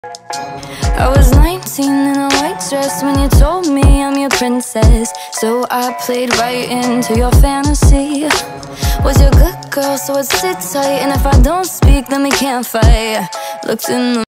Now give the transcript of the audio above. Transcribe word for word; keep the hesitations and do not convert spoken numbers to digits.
I was nineteen in a white dress when you told me I'm your princess. So I played right into your fantasy. Was your good girl, so I'd sit tight, and if I don't speak, then we can't fight. Looked in the